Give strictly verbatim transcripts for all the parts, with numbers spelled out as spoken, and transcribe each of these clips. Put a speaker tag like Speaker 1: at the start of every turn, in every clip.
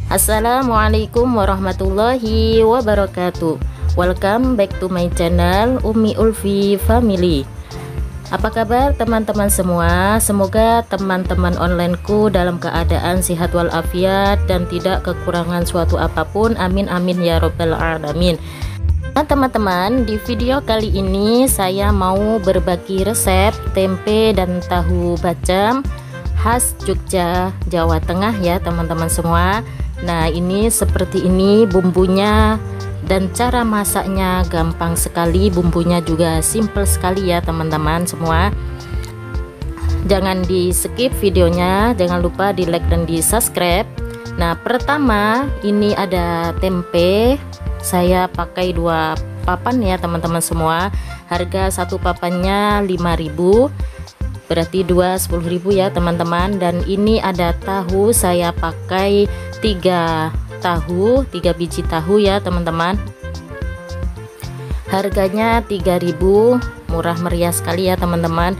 Speaker 1: Assalamualaikum warahmatullahi wabarakatuh. Welcome back to my channel Umi Ulfi Family. Apa kabar teman-teman semua? Semoga teman-teman onlineku dalam keadaan sehat walafiat dan tidak kekurangan suatu apapun. Amin amin ya robbal alamin. Nah teman-teman, di video kali ini saya mau berbagi resep tempe dan tahu bacem khas Jogja, Jawa Tengah ya teman-teman semua. Nah ini seperti ini bumbunya, dan cara masaknya gampang sekali, bumbunya juga simple sekali ya teman-teman semua. Jangan di skip videonya, jangan lupa di like dan di subscribe. Nah pertama ini ada tempe, saya pakai dua papan ya teman-teman semua. Harga satu papannya lima ribu, berarti dua sepuluh ribu ya teman-teman. Dan ini ada tahu, saya pakai tiga tahu, tiga biji tahu ya teman-teman. Harganya tiga ribu, murah meriah sekali ya teman-teman.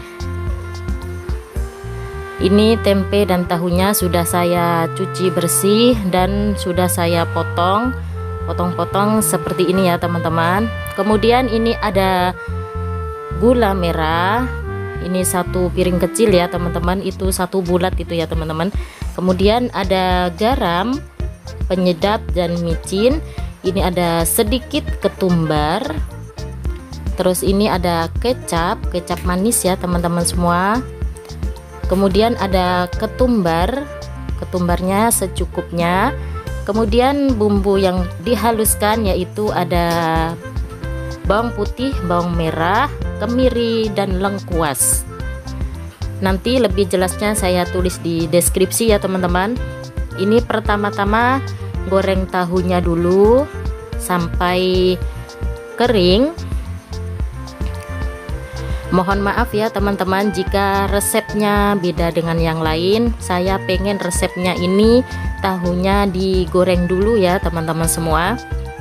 Speaker 1: Ini tempe dan tahunya sudah saya cuci bersih dan sudah saya potong potong-potong seperti ini ya teman-teman. Kemudian ini ada gula merah, ini satu piring kecil ya teman-teman, itu satu bulat itu ya teman-teman. Kemudian ada garam, penyedap dan micin. Ini ada sedikit ketumbar. Terus ini ada kecap, kecap manis ya teman-teman semua. Kemudian ada ketumbar, ketumbarnya secukupnya. Kemudian bumbu yang dihaluskan yaitu ada bawang putih, bawang merah, kemiri dan lengkuas. Nanti lebih jelasnya saya tulis di deskripsi ya teman-teman. Ini pertama-tama goreng tahunya dulu sampai kering. Mohon maaf ya teman-teman jika resepnya beda dengan yang lain. Saya pengen resepnya ini tahunya digoreng dulu ya teman-teman semua.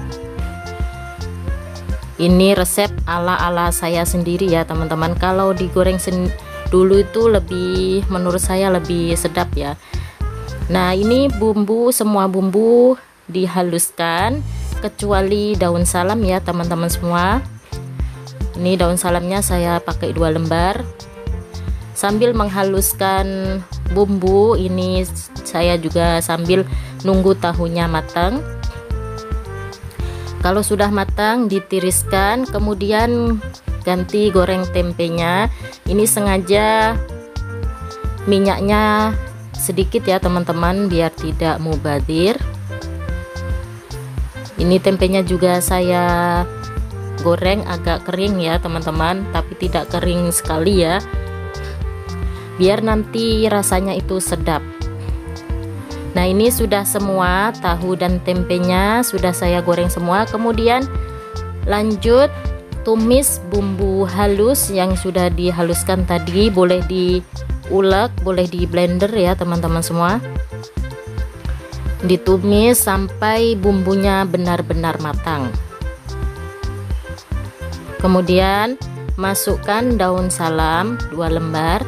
Speaker 1: Ini resep ala-ala saya sendiri ya teman-teman. Kalau digoreng dulu itu lebih, menurut saya lebih sedap ya. Nah ini bumbu, semua bumbu dihaluskan kecuali daun salam ya teman-teman semua. Ini daun salamnya saya pakai dua lembar. Sambil menghaluskan bumbu ini saya juga sambil nunggu tahunya matang. Kalau sudah matang ditiriskan, kemudian ganti goreng tempenya. Ini sengaja minyaknya sedikit ya teman-teman biar tidak mubazir. Ini tempenya juga saya goreng agak kering ya teman-teman, tapi tidak kering sekali ya, biar nanti rasanya itu sedap. Nah ini sudah semua tahu dan tempenya sudah saya goreng semua. Kemudian lanjut tumis bumbu halus yang sudah dihaluskan tadi. Boleh diulek, boleh di blender ya teman-teman semua. Ditumis sampai bumbunya benar-benar matang. Kemudian masukkan daun salam dua lembar.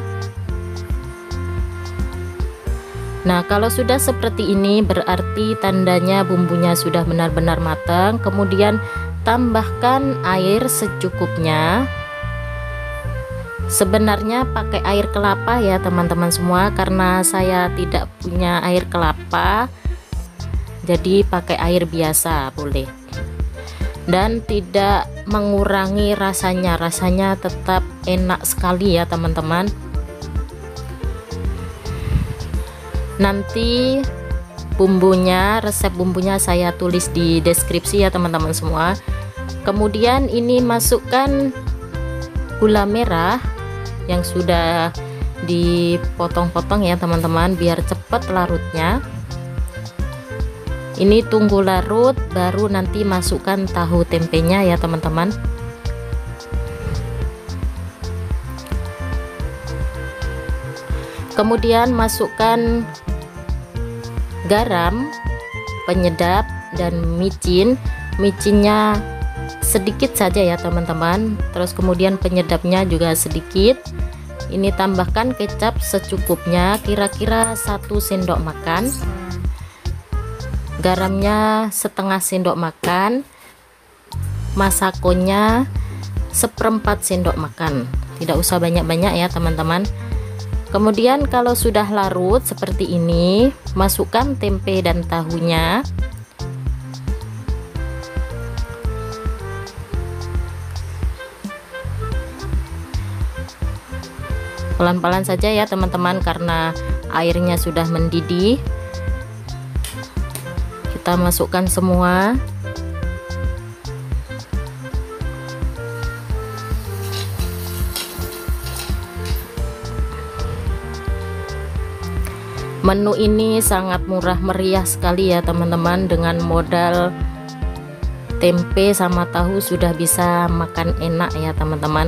Speaker 1: Nah kalau sudah seperti ini berarti tandanya bumbunya sudah benar-benar matang. Kemudian tambahkan air secukupnya. Sebenarnya pakai air kelapa ya teman-teman semua, karena saya tidak punya air kelapa jadi pakai air biasa boleh. Dan tidak mengurangi rasanya, rasanya tetap enak sekali ya teman-teman. Nanti bumbunya, resep bumbunya saya tulis di deskripsi ya teman-teman semua. Kemudian ini masukkan gula merah yang sudah dipotong-potong ya teman-teman biar cepat larutnya. Ini tunggu larut baru nanti masukkan tahu tempenya ya teman-teman. Kemudian masukkan garam, penyedap dan micin. Micinnya sedikit saja ya teman-teman. Terus kemudian penyedapnya juga sedikit. Ini tambahkan kecap secukupnya, kira-kira satu sendok makan. garamnya setengah sendok makan, masakonya seperempat sendok makan, tidak usah banyak-banyak ya teman-teman. Kemudian kalau sudah larut seperti ini, masukkan tempe dan tahunya. Pelan-pelan saja ya teman-teman, karena airnya sudah mendidih. Kita masukkan semua. Menu ini sangat murah meriah sekali ya teman-teman, dengan modal tempe sama tahu sudah bisa makan enak ya teman-teman.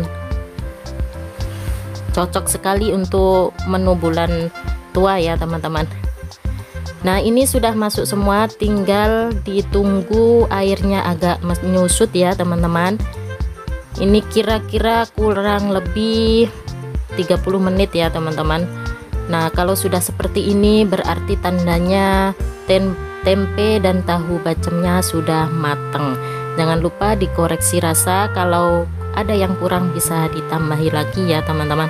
Speaker 1: Cocok sekali untuk menu bulan tua ya teman-teman. Nah, ini sudah masuk semua, tinggal ditunggu airnya agak menyusut ya teman-teman. Ini kira-kira kurang lebih tiga puluh menit ya teman-teman. Nah, kalau sudah seperti ini berarti tandanya tem tempe dan tahu bacemnya sudah mateng. Jangan lupa dikoreksi rasa, kalau ada yang kurang bisa ditambahi lagi ya teman-teman.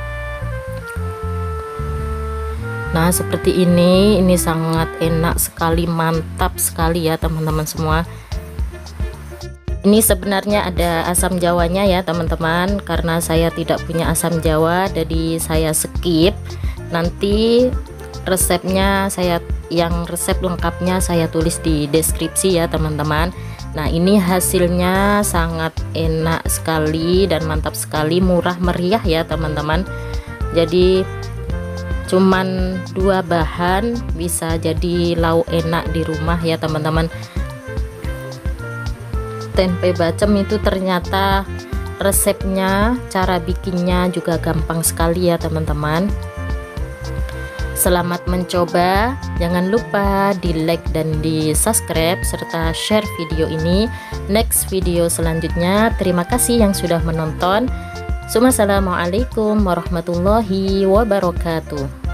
Speaker 1: Nah, seperti ini, ini sangat enak sekali, mantap sekali ya teman-teman semua. Ini sebenarnya ada asam jawanya ya teman-teman, karena saya tidak punya asam jawa jadi saya skip. Nanti resepnya saya, yang resep lengkapnya saya tulis di deskripsi ya teman-teman. Nah, ini hasilnya sangat enak sekali dan mantap sekali, murah meriah ya teman-teman. Jadi cuman dua bahan bisa jadi lauk enak di rumah ya teman-teman. Tempe bacem itu ternyata resepnya, cara bikinnya juga gampang sekali ya teman-teman. Selamat mencoba, jangan lupa di like dan di subscribe serta share video ini. Next video selanjutnya. Terima kasih yang sudah menonton. Assalamualaikum warahmatullahi wabarakatuh.